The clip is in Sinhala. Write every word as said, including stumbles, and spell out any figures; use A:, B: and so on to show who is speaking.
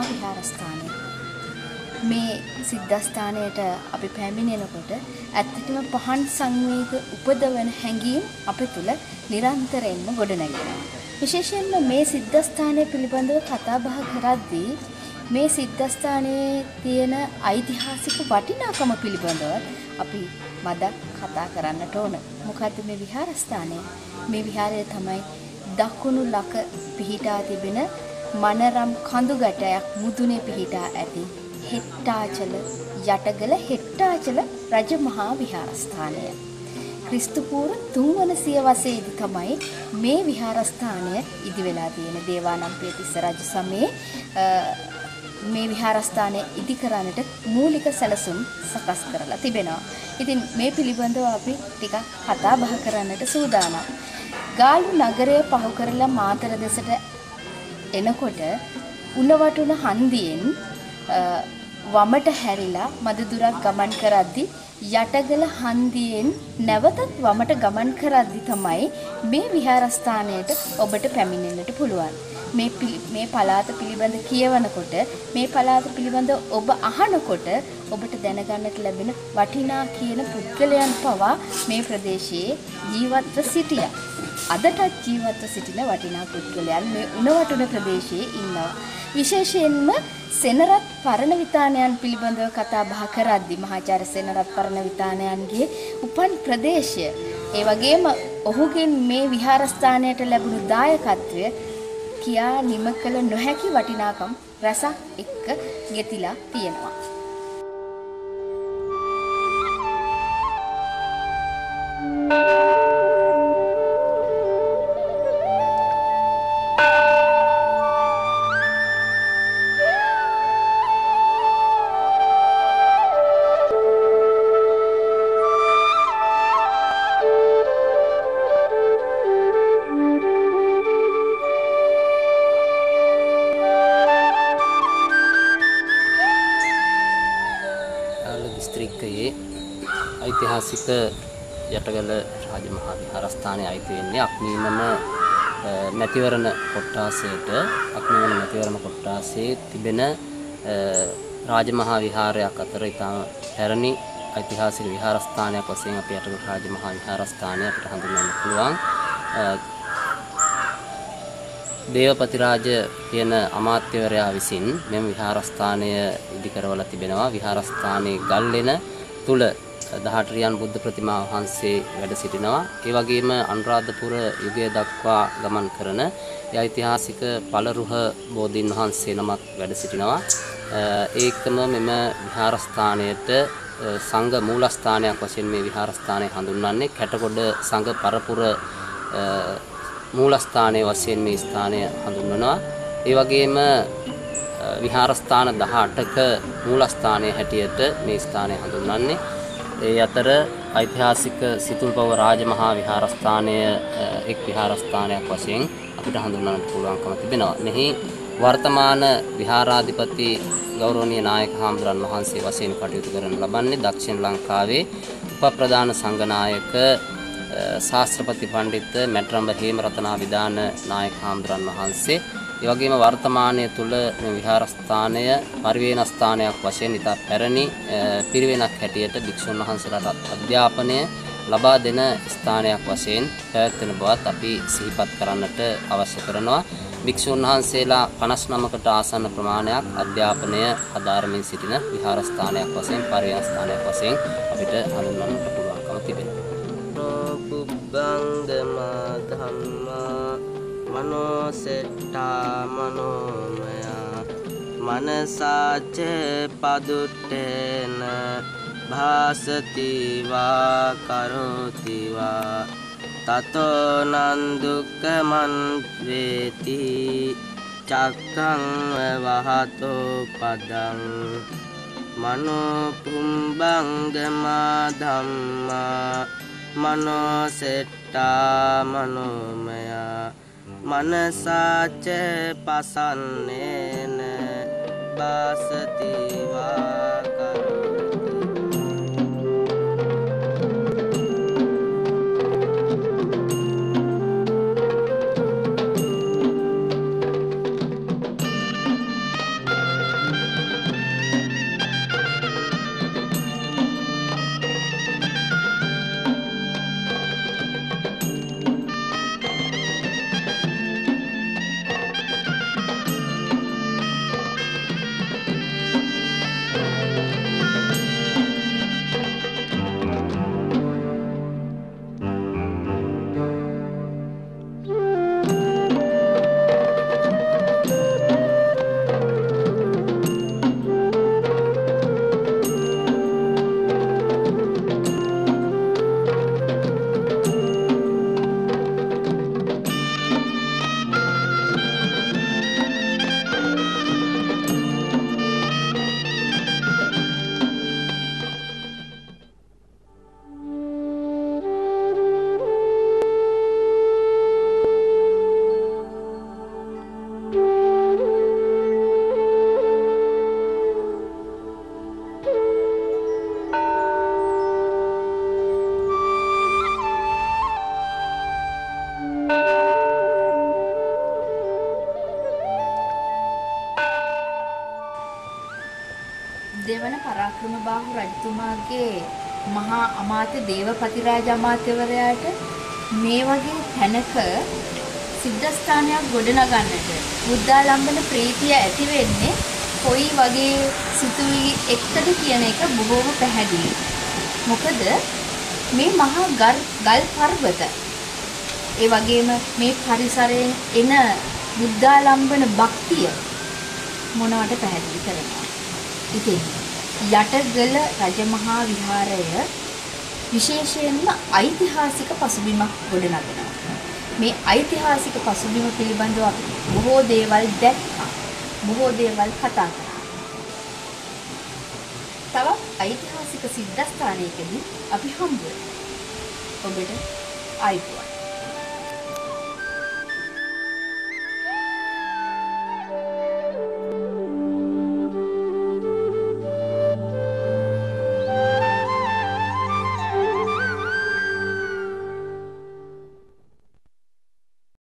A: විහාරස්ථානය. මේ සිද්ධාස්ථානයට අපි පැමිණෙනකොට ඇත්තටම පහන් සංවේග උපදවන හැඟීම් අප තුළ නිරන්තරයෙන්ම ගොඩනැගෙනවා. විශේෂයෙන්ම මේ සිද්ධාස්ථානය පිළිබඳව කතා බහ කරද්දී මේ සිද්ධාස්ථානයේ තියෙන ඓතිහාසික වටිනාකම පිළිබඳව අපි මදක් කතා කරන්නට ඕන. මොකද්ද මේ විහාරස්ථානය? මේ විහාරය තමයි දකුණු ලක පිහිටා තිබෙන මනරම් කඳු ගැටයක් මුදුනේ පිහිටා ඇති හෙට්ටාචල යටගල හෙට්ටාචල රජමහා විහාරස්ථානය. ක්‍රිස්තු පූර්ව තුන්වන සියවසේදී තමයි මේ විහාරස්ථානය ඉදි වෙලා තියෙන. දේවානම්පියතිස්ස රජ සමයේ මේ විහාරස්ථානය ඉදි කරන්නට මූලික සැලසුම් සකස් කරලා තිබෙනවා. ඉතින් මේ පිළිබඳව අපි ටිකක් කතා බහ කරන්නට සූදානම්. ගාලු නගරය පහු කරලා මාතර දෙසට එනකොට උණවටුන හන්දියෙන් වමට හැරිලා මද දුරක් ගමන් කරද්දී යටගල හන්දියෙන් නැවතත් වමට ගමන් කරද්දී තමයි මේ විහාරස්ථානයට ඔබට පැමිණෙන්නට පුළුවන්. මේ මේ පළාත පිළිබඳ කියවනකොට මේ පළාත පිළිබඳ ඔබ අහනකොට ඔබට දැනගන්නට ලැබෙන වටිනා කියන පුද්ගලයන් පවා මේ ප්‍රදේශයේ ජීවත්ව සිටියා. අදටත් ජීවත්ව සිටින වටිනා පුද්ගලයන් මේ උණවටුන ප්‍රදේශයේ ඉන්නවා. විශේෂයෙන්ම සෙනරත් පරණවිතානයන් පිළිබඳව කතා බහ කරද්දී මහාචාර්ය සෙනරත් පරණවිතානයන්ගේ උපන් ප්‍රදේශය ඒ වගේම ඔහුගෙන් මේ විහාරස්ථානයට ලැබුණු දායකත්වය කියා නිම කළ නොහැකි වටිනාකම් රසක් එක්ක ගෙතිලා තියෙනවා.
B: ඓතිහාසික යටගල රාජමහා විහාරස්ථානයේ අයිති වෙන්නේ අක්මීමන මැතිවරණ කොට්ටාසයට. අක්මීමන මැතිවරණ කොට්ටාසයේ තිබෙන රාජමහා විහාරයක් අතර ඉතාම පැරණි ඓතිහාසික විහාරස්ථානයක් වශයෙන් අපි යටගල රාජමහා විහාරස්ථානය අපිට හඳුන්වන්න පුළුවන්. දේවපති රාජ කියන අමාත්‍යවරයා විසින් මෙම විහාරස්ථානය ඉදි කරවලා තිබෙනවා. විහාරස්ථානයේ ගල්ලෙන තුල දහට රියන් බුද්ධ ප්‍රතිමා වහන්සේ වැඩ සිටිනවා. ඒ වගේම අනුරාධපුර යුගය දක්වා ගමන් කරන ඓතිහාසික පළරුහ බෝධීන් වහන්සේ නමක් වැඩ සිටිනවා. ඒකම මෙම විහාරස්ථානයට සංඝ මූලස්ථානයක් වශයෙන් මේ විහාරස්ථානය හඳුන්වන්නේ. කැටගොඩ සංඝ පරපුර මූලස්ථානයේ වශයෙන් මේ ස්ථානය හඳුන්වනවා. ඒ වගේම විහාරස්ථාන දහඅටක මූලස්ථානයේ හැටියට මේ ස්ථානය හඳුන්වන්නේ. ඒ අතර ඓතිහාසික සිතුල්පව රාජමහා විහාරස්ථානය එක් විහාරස්ථානයක් වශයෙන් අපිට හඳුන්වන්නට පුළුවන්කම තිබෙනවා. මෙහි වර්තමාන විහාරාධිපති ගෞරවනීය නායක හාමුදුරන් වහන්සේ වශයෙන් කටයුතු කරන ලබන්නේ දක්ෂිණ ලංකාවේ උපප්‍රධාන සංඝනායක ශාස්ත්‍රපති පඬිත් මැට්‍රම්බ හේමරතනාවිදාන නායක හාමුදුරන් වහන්සේ. ඒ වගේම වර්තමානයේ තුල මේ විහාරස්ථානය පරිවේන ස්ථානයක් වශයෙන් ඉතා පැරණි පිරිවෙනක් හැටියට භික්ෂුන් වහන්සේලාට අධ්‍යාපනය ලබා දෙන ස්ථානයක් වශයෙන් පැවැත්වෙන බවත් අපි සිහිපත් කරන්නට අවශ්‍ය කරනවා. භික්ෂුන් වහන්සේලා පනස් නවයකට ආසන්න ප්‍රමාණයක් අධ්‍යාපනය අදාරමින් සිටින විහාරස්ථානයක් වශයෙන් පරිවේන ස්ථානයක් වශයෙන් අපිට හඳුන්වන්නට පුළුවන්කම තිබෙනවා.
C: බුද්ධංගමා ධම්මා මනෝසෙට්ටා මනෝමයා මනසාච පදුට්ඨේන භාසති වා කරෝති වා තතෝ නං දුක්ඛමං වේති චක්ඛං වහතෝ පදං මනෝ පුම්බංගමා ධම්මා මනෝසෙට්ටා මනෝමයා මනසාච පසන්නේන බාසති වා කරෝති
A: දෙවන පරාක්‍රමබාහු රජතුමාගේ මහා අමාත්‍ය දේවපතිරාජ අමාත්‍යවරයාට මේ වගේ තැනක සිද්ධාස්ථානයක් ගොඩනගන්නට බුද්ධාලම්බන ප්‍රීතිය ඇති වෙන්නේ කොයි වගේ සිතුවිලි එක්කද කියන එක බොහෝම පැහැදිලි. මොකද මේ මහා ගල් පර්වත ඒ වගේම මේ පරිසරයෙන් එන බුද්ධාලම්බන භක්තිය මොනවට පැහැදිලි කරනවා. ඉතින් යටගල රජමහා විහාරය විශේෂයෙන්ම ඓතිහාසික පසුබිමක් ගොඩනගනවා. මේ ඓතිහාසික පසුබිම පිළිබඳව අපි බොහෝ දේවල් දැක්කා. බොහෝ දේවල් කතා කරා. තවත් ඓතිහාසික සිද්ධාස්ථානයකදී අපි හම්බ වෙනවා. ඔබට ආයිබෝවන්.